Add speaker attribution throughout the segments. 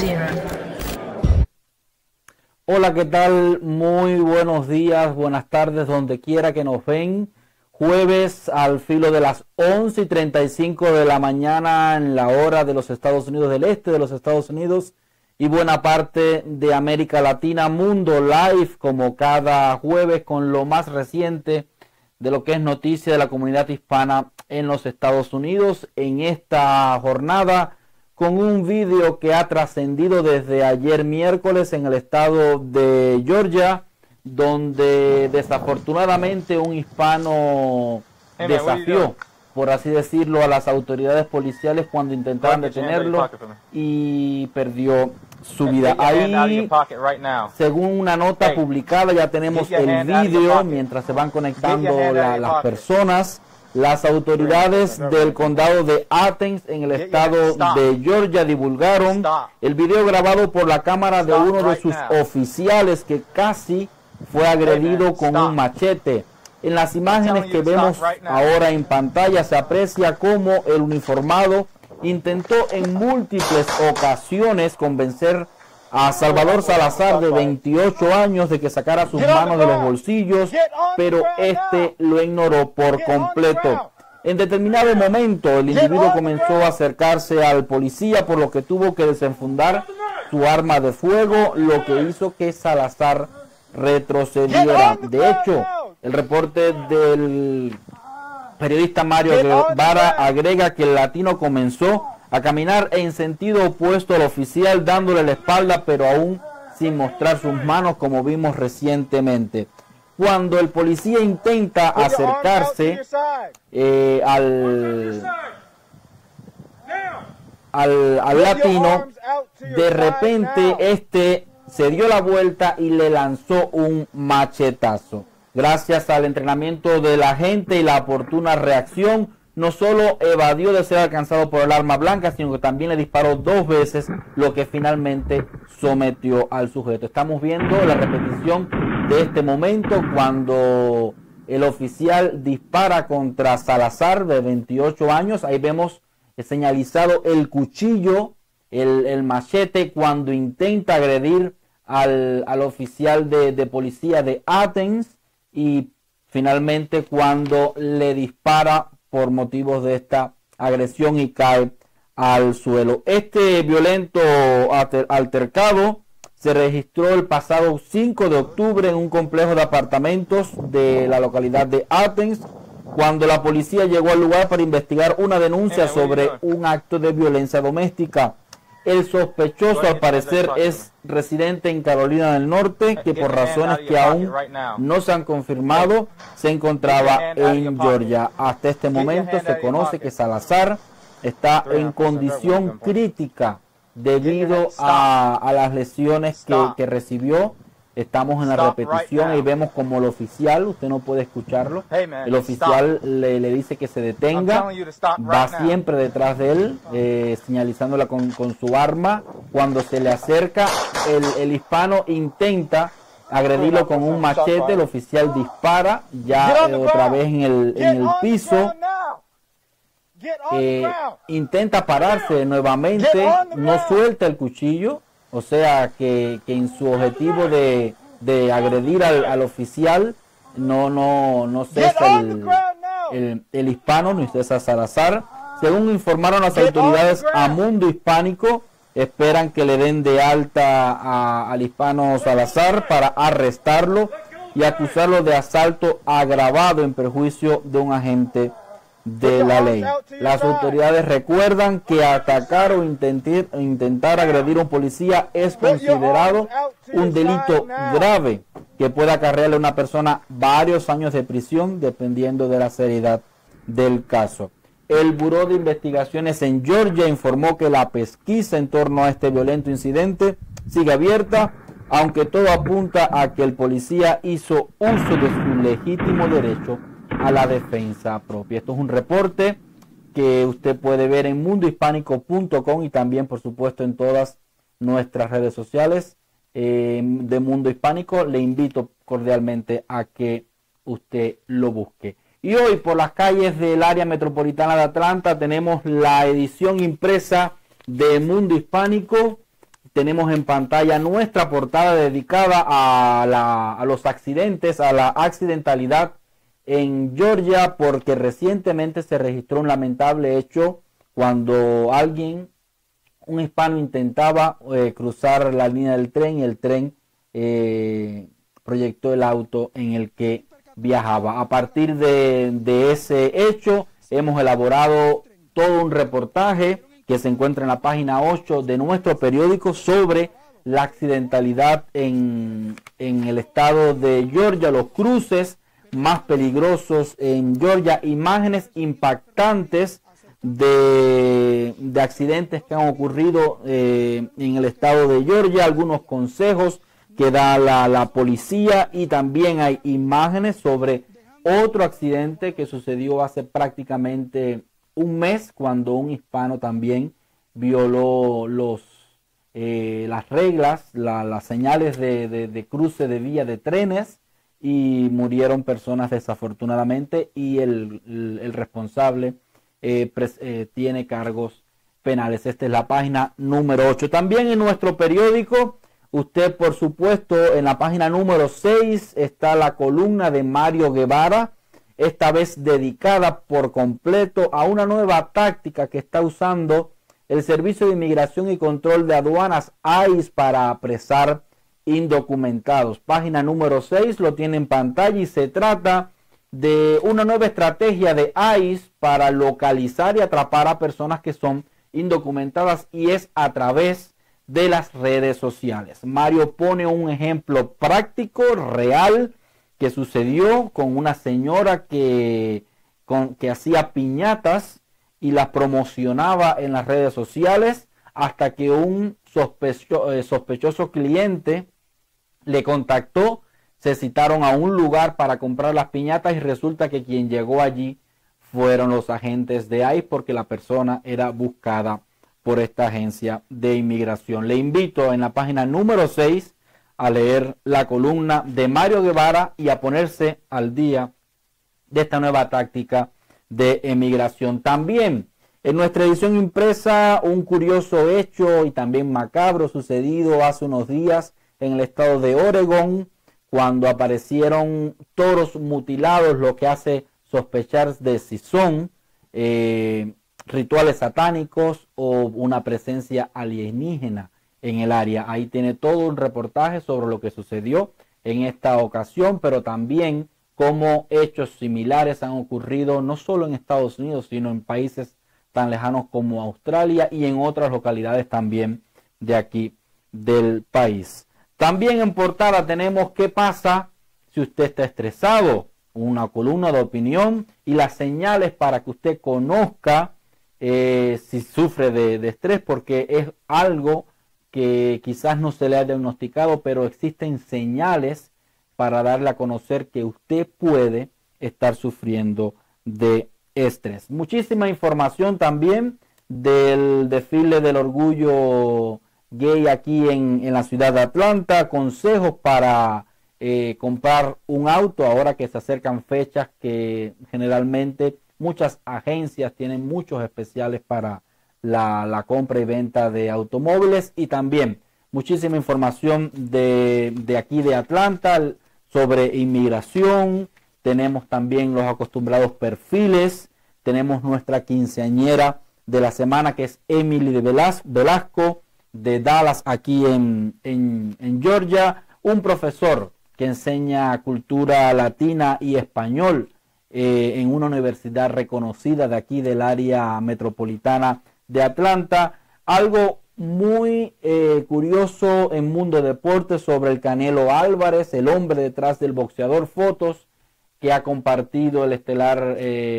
Speaker 1: 0.
Speaker 2: Hola, ¿qué tal? Muy buenos días, buenas tardes, donde quiera que nos ven. Jueves al filo de las 11:35 de la mañana en la hora de los Estados Unidos, del este de los Estados Unidos y buena parte de América Latina. Mundo Live, como cada jueves, con lo más reciente de lo que es noticia de la comunidad hispana en los Estados Unidos. En esta jornada, con un vídeo que ha trascendido desde ayer miércoles en el estado de Georgia, donde desafortunadamente un hispano desafió, por así decirlo, a las autoridades policiales cuando intentaban detenerlo y perdió su vida. Ahí, según una nota publicada, ya tenemos el vídeo mientras se van conectando las personas. Las autoridades del condado de Athens en el estado de Georgia divulgaron el video grabado por la cámara de uno de sus oficiales que casi fue agredido con un machete. En las imágenes que vemos ahora en pantalla se aprecia cómo el uniformado intentó en múltiples ocasiones convencer a Salvador Salazar, de 28 años, de que sacara sus manos de los bolsillos, pero este lo ignoró por completo. En determinado momento, el individuo comenzó a acercarse al policía, por lo que tuvo que desenfundar su arma de fuego, lo que hizo que Salazar retrocediera. De hecho, el reporte del periodista Mario Guevara agrega que el latino comenzó a caminar en sentido opuesto al oficial, dándole la espalda, pero aún sin mostrar sus manos, como vimos recientemente. Cuando el policía intenta acercarse al latino, de repente este se dio la vuelta y le lanzó un machetazo. Gracias al entrenamiento de la gente y la oportuna reacción, no solo evadió de ser alcanzado por el arma blanca, sino que también le disparó 2 veces, lo que finalmente sometió al sujeto. Estamos viendo la repetición de este momento cuando el oficial dispara contra Salazar, de 28 años. Ahí vemos señalizado el cuchillo, el machete, cuando intenta agredir al oficial de policía de Athens, y finalmente cuando le dispara por motivos de esta agresión y cae al suelo. Este violento altercado se registró el pasado 5 de octubre en un complejo de apartamentos de la localidad de Athens, cuando la policía llegó al lugar para investigar una denuncia sobre un acto de violencia doméstica. El sospechoso, al parecer, es residente en Carolina del Norte, que por razones que aún no se han confirmado, se encontraba en Georgia. Hasta este momento se conoce que Salazar está en condición crítica debido a las lesiones que recibió. Estamos en la repetición y vemos como el oficial, usted no puede escucharlo, el oficial le dice que se detenga, va siempre detrás de él, señalizándola con su arma. Cuando se le acerca, el hispano intenta agredirlo con un machete, el oficial dispara, ya otra vez en el piso, intenta pararse nuevamente, no suelta el cuchillo. O sea que en su objetivo de agredir al oficial no cesa el hispano, ni cesa Salazar. Según informaron las autoridades a Mundo Hispánico, esperan que le den de alta al hispano Salazar para arrestarlo y acusarlo de asalto agravado en perjuicio de un agente de la ley. Las autoridades recuerdan que atacar o intentar agredir a un policía es considerado un delito grave que puede acarrearle a una persona varios años de prisión, dependiendo de la seriedad del caso. El Buró de Investigaciones en Georgia informó que la pesquisa en torno a este violento incidente sigue abierta, aunque todo apunta a que el policía hizo uso de su legítimo derecho a la defensa propia. Esto es un reporte que usted puede ver en mundohispánico.com y también, por supuesto, en todas nuestras redes sociales de Mundo Hispánico. Le invito cordialmente a que usted lo busque. Y hoy, por las calles del área metropolitana de Atlanta, tenemos la edición impresa de Mundo Hispánico, tenemos en pantalla nuestra portada dedicada a los accidentes, a la accidentalidad en Georgia, porque recientemente se registró un lamentable hecho cuando un hispano intentaba cruzar la línea del tren y el tren proyectó el auto en el que viajaba. A partir de ese hecho hemos elaborado todo un reportaje que se encuentra en la página 8 de nuestro periódico sobre la accidentalidad en el estado de Georgia, los cruces más peligrosos en Georgia, imágenes impactantes de accidentes que han ocurrido en el estado de Georgia, algunos consejos que da la policía, y también hay imágenes sobre otro accidente que sucedió hace prácticamente un mes, cuando un hispano también violó las reglas, las señales de cruce de vía de trenes, y murieron personas desafortunadamente, y el responsable tiene cargos penales. Esta es la página número 8. También en nuestro periódico, usted por supuesto, en la página número 6 está la columna de Mario Guevara, esta vez dedicada por completo a una nueva táctica que está usando el Servicio de Inmigración y Control de Aduanas, ICE, para apresar indocumentados. Página número 6, lo tiene en pantalla, y se trata de una nueva estrategia de ICE para localizar y atrapar a personas que son indocumentadas, y es a través de las redes sociales. Mario pone un ejemplo práctico, real, que sucedió con una señora que hacía piñatas y las promocionaba en las redes sociales, hasta que un sospechoso cliente le contactó. Se citaron a un lugar para comprar las piñatas, y resulta que quien llegó allí fueron los agentes de ICE, porque la persona era buscada por esta agencia de inmigración. Le invito en la página número 6 a leer la columna de Mario Guevara y a ponerse al día de esta nueva táctica de emigración. También en nuestra edición impresa, un curioso hecho y también macabro sucedido hace unos días en el estado de Oregón, cuando aparecieron toros mutilados, lo que hace sospechar de si son rituales satánicos o una presencia alienígena en el área. Ahí tiene todo un reportaje sobre lo que sucedió en esta ocasión, pero también cómo hechos similares han ocurrido no solo en Estados Unidos, sino en países tan lejanos como Australia y en otras localidades también de aquí del país. También en portada tenemos qué pasa si usted está estresado, una columna de opinión y las señales para que usted conozca si sufre de estrés, porque es algo que quizás no se le ha diagnosticado, pero existen señales para darle a conocer que usted puede estar sufriendo de estrés. Muchísima información también del desfile del orgullo gay aquí en la ciudad de Atlanta, consejos para comprar un auto ahora que se acercan fechas que generalmente muchas agencias tienen muchos especiales para la compra y venta de automóviles, y también muchísima información de aquí de Atlanta sobre inmigración. Tenemos también los acostumbrados perfiles, tenemos nuestra quinceañera de la semana, que es Emily de Velasco de Dallas, aquí en Georgia, un profesor que enseña cultura latina y español en una universidad reconocida de aquí del área metropolitana de Atlanta. Algo muy curioso en Mundo Deportes sobre el Canelo Álvarez, el hombre detrás del boxeador, fotos que ha compartido el estelar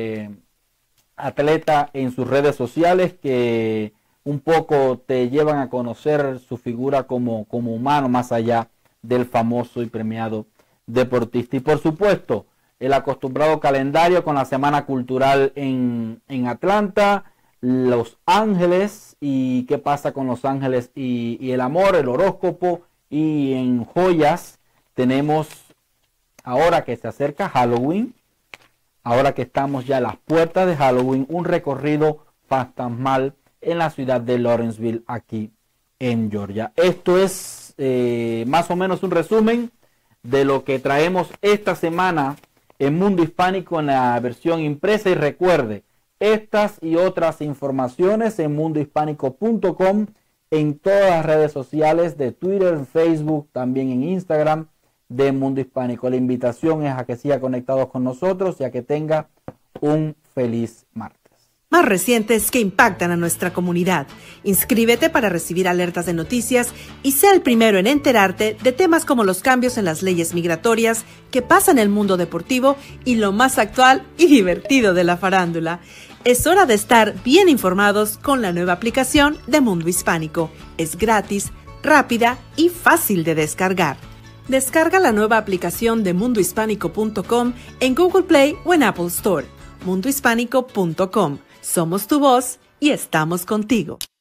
Speaker 2: atleta en sus redes sociales, que un poco te llevan a conocer su figura como humano, más allá del famoso y premiado deportista. Y por supuesto, el acostumbrado calendario con la Semana Cultural en Atlanta, Los Ángeles y qué pasa con Los Ángeles y el amor, el horóscopo, y en joyas tenemos, ahora que se acerca Halloween, ahora que estamos ya a las puertas de Halloween, un recorrido fantasmal en la ciudad de Lawrenceville, aquí en Georgia. Esto es más o menos un resumen de lo que traemos esta semana en Mundo Hispánico en la versión impresa. Y recuerde, estas y otras informaciones en mundohispánico.com, en todas las redes sociales de Twitter, en Facebook, también en Instagram de Mundo Hispánico. La invitación es a que siga conectados con nosotros y a que tenga un feliz martes.
Speaker 1: Más recientes que impactan a nuestra comunidad. Inscríbete para recibir alertas de noticias y sea el primero en enterarte de temas como los cambios en las leyes migratorias que pasan en el mundo deportivo y lo más actual y divertido de la farándula. Es hora de estar bien informados con la nueva aplicación de Mundo Hispánico. Es gratis, rápida y fácil de descargar. Descarga la nueva aplicación de mundohispánico.com en Google Play o en Apple Store. mundohispánico.com. Somos tu voz y estamos contigo.